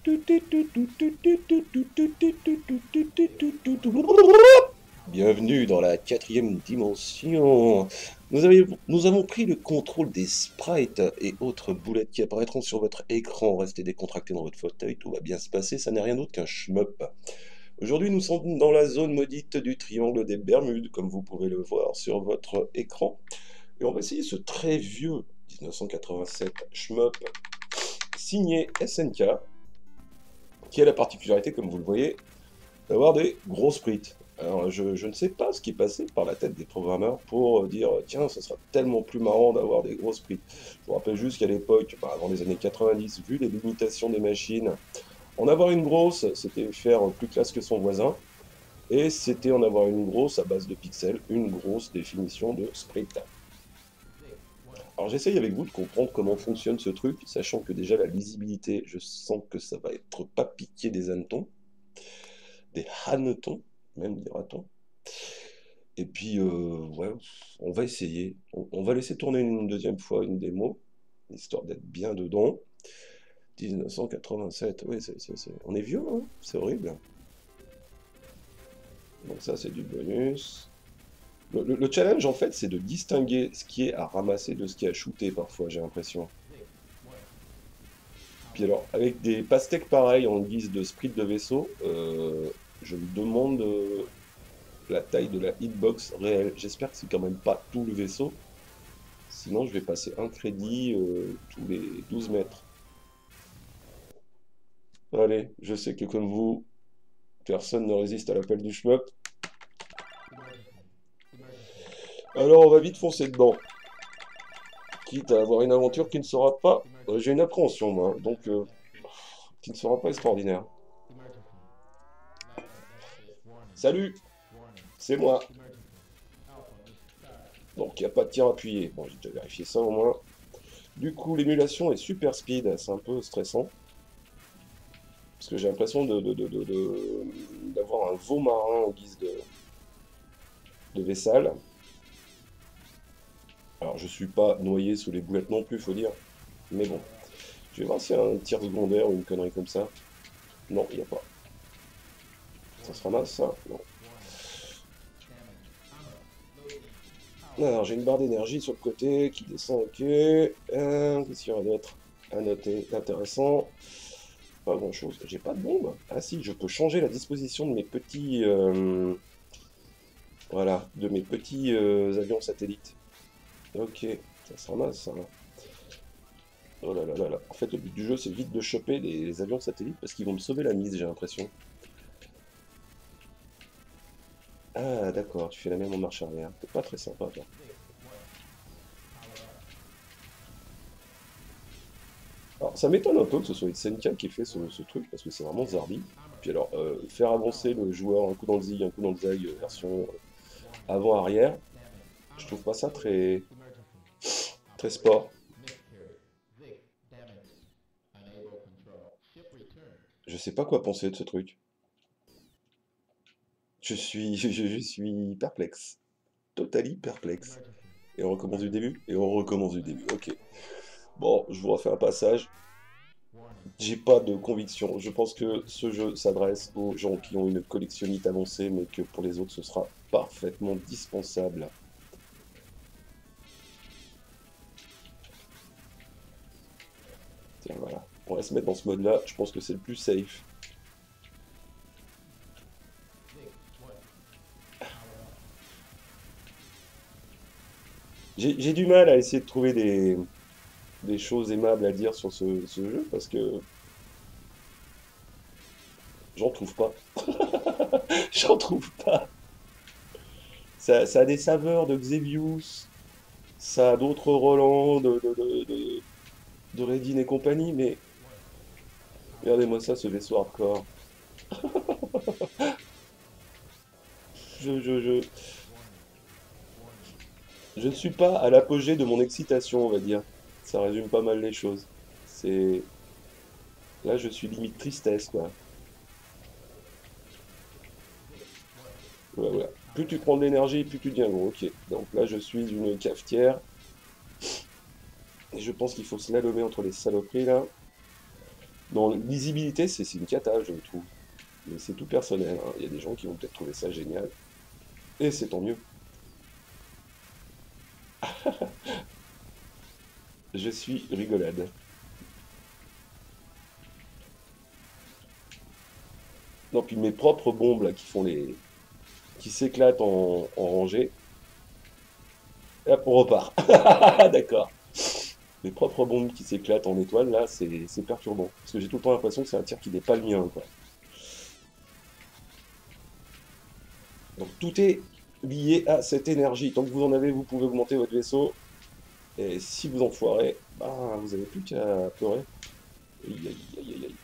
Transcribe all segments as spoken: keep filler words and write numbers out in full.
Bienvenue dans la quatrième dimension. Nous, avez- nous avons pris le contrôle des sprites et autres boulettes qui apparaîtront sur votre écran. Restez décontractés dans votre fauteuil, tout va bien se passer, ça n'est rien d'autre qu'un shmup. Aujourd'hui, nous sommes dans la zone maudite du triangle des Bermudes, comme vous pouvez le voir sur votre écran. Et on va essayer ce très vieux mille neuf cent quatre-vingt-sept shmup signé S N K, qui a la particularité, comme vous le voyez, d'avoir des gros sprites. Alors, je, je ne sais pas ce qui est passé par la tête des programmeurs pour dire tiens, ce sera tellement plus marrant d'avoir des gros sprites. Je vous rappelle juste qu'à l'époque, bah, avant les années quatre-vingt-dix, vu les limitations des machines, en avoir une grosse, c'était faire plus classe que son voisin, et c'était en avoir une grosse à base de pixels, une grosse définition de sprite. Alors j'essaye avec vous de comprendre comment fonctionne ce truc, sachant que déjà la lisibilité, je sens que ça va être pas piqué des hannetons, des hannetons, même dira-t-on. Et puis, euh, ouais, on va essayer. On, on va laisser tourner une deuxième fois une démo, histoire d'être bien dedans. mille neuf cent quatre-vingt-sept, oui, c'est, c'est- c'est- on est vieux, hein, c'est horrible. Donc ça, c'est du bonus. Le, le- le challenge, en fait, c'est de distinguer ce qui est à ramasser de ce qui est à shooter, parfois, j'ai l'impression. Puis alors, avec des pastèques pareils en guise de sprite de vaisseau, euh, je me demande euh, la taille de la hitbox réelle. J'espère que c'est quand même pas tout le vaisseau. Sinon, je vais passer un crédit euh, tous les douze mètres. Allez, je sais que comme vous, personne ne résiste à l'appel du shmup. Alors, on va vite foncer dedans. Quitte à avoir une aventure qui ne sera pas... euh, J'ai une appréhension, moi, donc euh, qui ne sera pas extraordinaire. Salut, c'est moi. Donc, il n'y a pas de tir appuyé. Bon, j'ai déjà vérifié ça au moins. Du coup, l'émulation est super speed. C'est un peu stressant. Parce que j'ai l'impression de, de- de- de- de- d'avoir un veau marin en guise de, de vaisselle. Alors, je suis pas noyé sous les boulettes non plus, faut dire. Mais bon. Je vais voir s'il y a un tir secondaire ou une connerie comme ça. Non, il n'y a pas. Ça se ramasse, ça? Non. Alors, j'ai une barre d'énergie sur le côté qui descend, ok. Euh, Qu'est-ce qu'il y aura d'autre à noter? Intéressant. Pas grand-chose. J'ai pas de bombe. Ah si, je peux changer la disposition de mes petits... euh, voilà, de mes petits euh, avions satellites. Ok, ça se ramasse, ça. Oh là là là là. En fait, le but du jeu, c'est vite de choper les, les avions satellites parce qu'ils vont me sauver la mise, j'ai l'impression. Ah, d'accord, tu fais la même en marche arrière. T'es pas très sympa, toi. Alors, ça m'étonne un peu que ce soit S N K qui ait fait ce, ce truc, parce que c'est vraiment zarbi. Puis alors, euh, faire avancer le joueur un coup dans le zig, un coup dans le zag, euh, version euh, avant-arrière, je trouve pas ça très, très sport. Je sais pas quoi penser de ce truc. Je suis, je, je suis perplexe. Totally perplexe. Et on recommence du début? Et on recommence du début, ok. Bon, je vous refais un passage. J'ai pas de conviction. Je pense que ce jeu s'adresse aux gens qui ont une collectionnite avancée, mais que pour les autres, ce sera parfaitement dispensable. Tiens, voilà. On va se mettre dans ce mode-là. Je pense que c'est le plus safe. J'ai j'ai du mal à essayer de trouver des, des choses aimables à dire sur ce, ce jeu, parce que j'en trouve pas. J'en trouve pas. Ça, ça a des saveurs de Xevious, ça a d'autres Roland, de, de, de, de, de Redin et compagnie, mais regardez-moi ça, ce vaisseau hardcore. Je, je, je, je ne suis pas à l'apogée de mon excitation, on va dire. Ça résume pas mal les choses. C'est... Là, je suis limite tristesse, quoi. Voilà, voilà. Plus tu prends de l'énergie, plus tu deviens gros. Ok. Donc là, je suis une cafetière. Et je pense qu'il faut slalomer entre les saloperies, là. Non, lisibilité, c'est c'est une cata, je trouve. Mais c'est tout personnel, hein. Il y a des gens qui vont peut-être trouver ça génial. Et c'est tant mieux. Je suis rigolade. Non, puis mes propres bombes là qui font les. Qui s'éclatent en, en rangée. Et hop, on repart. D'accord. Mes propres bombes qui s'éclatent en étoile, là, c'est c'est perturbant. Parce que j'ai tout le temps l'impression que c'est un tir qui n'est pas le mien, quoi. Donc tout est lié à cette énergie. Tant que vous en avez, vous pouvez augmenter votre vaisseau. Et si vous en foirez, bah, vous n'avez plus qu'à pleurer. Aïe, aïe, aïe, aïe, aïe.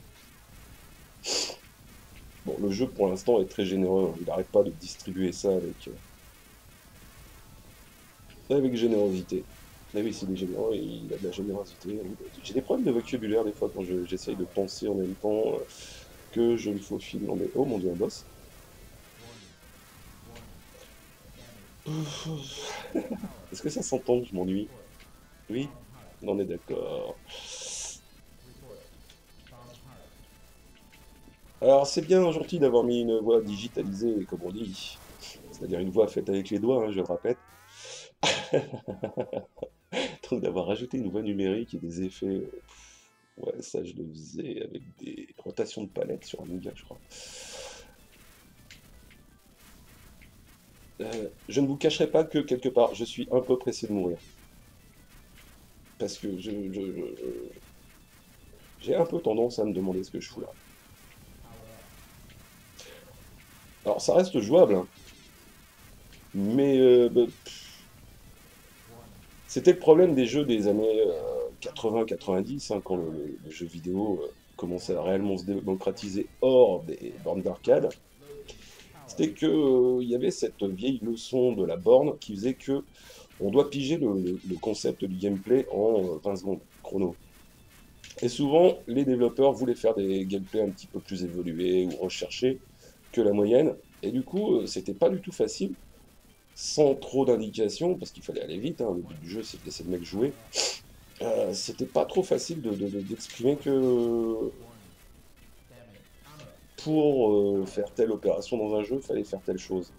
Bon, le jeu pour l'instant est très généreux, hein. Il n'arrête pas de distribuer ça avec, euh, avec générosité. Ah oui, s'il est généreux, il a de la générosité. J'ai des problèmes de vocabulaire des fois quand je- j'essaye de penser en même temps euh, que je me faufile dans des... Oh mon dieu, un boss. Est-ce que ça s'entend que je m'ennuie? Oui, on est d'accord. Alors c'est bien gentil d'avoir mis une voix digitalisée, comme on dit. C'est-à-dire une voix faite avec les doigts, hein, je le répète. Donc d'avoir rajouté une voix numérique et des effets. euh, Ouais, ça je le faisais avec des rotations de palettes sur Amiga, je crois. Euh, je ne vous cacherai pas que quelque part, je suis un peu pressé de mourir. Parce que je, je- je- j'ai un peu tendance à me demander ce que je fous là. Alors ça reste jouable, hein, mais euh, bah, c'était le problème des jeux des années quatre-vingts quatre-vingt-dix, hein, quand le, le- le jeu vidéo euh, commençait à réellement se démocratiser hors des bornes d'arcade. C'était que euh, il y avait cette vieille leçon de la borne qui faisait que on doit piger le, le- le concept du gameplay en euh, vingt secondes chrono. Et souvent, les développeurs voulaient faire des gameplays un petit peu plus évolués ou recherchés que la moyenne. Et du coup, euh, c'était pas du tout facile, sans trop d'indications, parce qu'il fallait aller vite, hein. Le but du jeu, c'est de laisser le mec jouer. Euh, c'était pas trop facile de, de- de- d'exprimer que pour euh, faire telle opération dans un jeu, il fallait faire telle chose.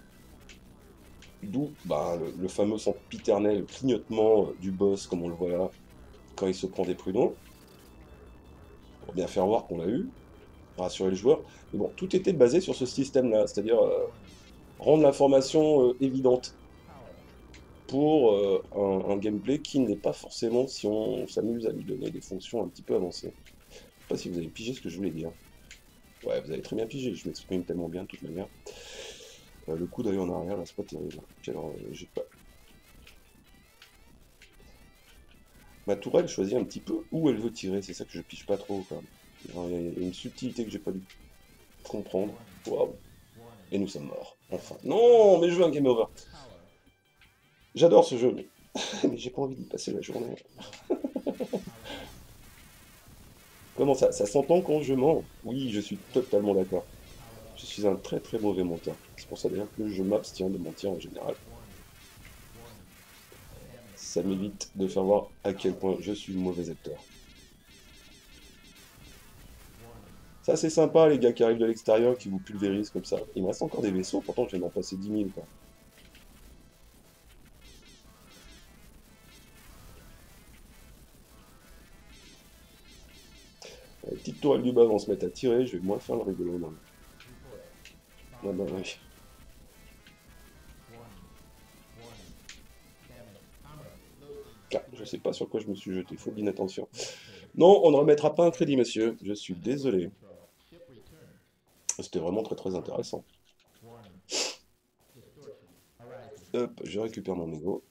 D'où bah, le, le fameux sempiternel clignotement euh, du boss, comme on le voit là, quand il se prend des prud'hommes, pour bien faire voir qu'on l'a eu, rassurer le joueur. Mais bon, tout était basé sur ce système-là, c'est-à-dire euh, rendre l'information euh, évidente pour euh, un, un gameplay qui n'est pas forcément si on s'amuse à lui donner des fonctions un petit peu avancées. Je sais pas si vous avez pigé ce que je voulais dire. Ouais, vous avez très bien pigé, je m'exprime tellement bien de toute manière. Euh, le coup d'œil en arrière, là, c'est pas terrible. Puis alors, euh, j'ai pas... Ma tourelle choisit un petit peu où elle veut tirer, c'est ça que je pige pas trop, quoi. Alors, il y a il y a une subtilité que j'ai pas dû comprendre. Waouh. Et nous sommes morts. Enfin. Non, mais je veux un game over. J'adore ce jeu, mais, mais j'ai pas envie d'y passer la journée. Comment ça? Ça s'entend quand je mens? Oui, je suis totalement d'accord. Je suis un très très mauvais menteur. C'est pour ça d'ailleurs que je m'abstiens de mentir en général. Ça m'évite de faire voir à quel point je suis le mauvais acteur. Ça c'est sympa les gars qui arrivent de l'extérieur, qui vous pulvérisent comme ça. Il me reste encore des vaisseaux, pourtant je viens d'en passer dix mille quoi. Les petites tourelles du bas vont se mettre à tirer, je vais moins faire le rigolo. Non. Ah bah oui. Ah, je sais pas sur quoi je me suis jeté, faute d'inattention. Non, on ne remettra pas un crédit, monsieur. Je suis désolé. C'était vraiment très très intéressant. Hop, je récupère mon ego.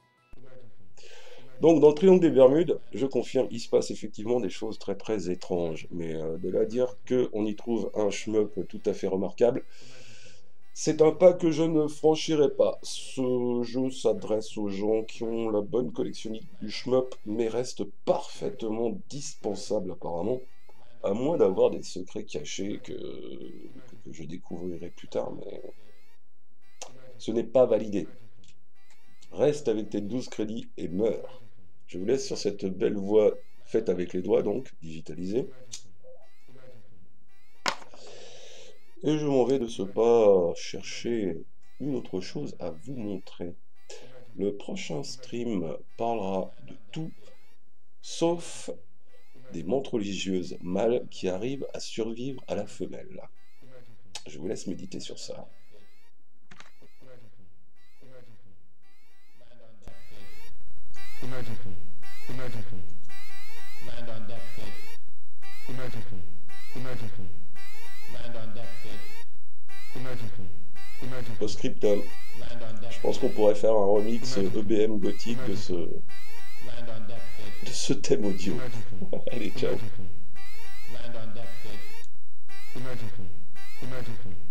Donc, dans le triangle des Bermudes, je confirme, il se passe effectivement des choses très très étranges. Mais euh, de là à dire qu'on y trouve un shmup tout à fait remarquable, c'est un pas que je ne franchirai pas. Ce jeu s'adresse aux gens qui ont la bonne collectionnite du shmup, mais reste parfaitement dispensable apparemment, à moins d'avoir des secrets cachés que, que je découvrirai plus tard, mais ce n'est pas validé. Reste avec tes douze crédits et meurs. Je vous laisse sur cette belle voix Faites avec les doigts donc, digitalisé. Et je m'en vais de ce pas chercher une autre chose à vous montrer. Le prochain stream parlera de tout, sauf des mantes religieuses mâles qui arrivent à survivre à la femelle. Je vous laisse méditer sur ça. Emergency. Emergency. Land on deck, kid. Emergency. Emergency. Land on deck, kid. Emergency. Emergency. Post-scriptum. Land on deck. Je pense qu'on pourrait faire un remix E B M gothique de ce, Land on deck, kid. de ce thème audio. Emergency. Allez, ciao. Emergency. Land on deck, kid. Emergency. Emergency.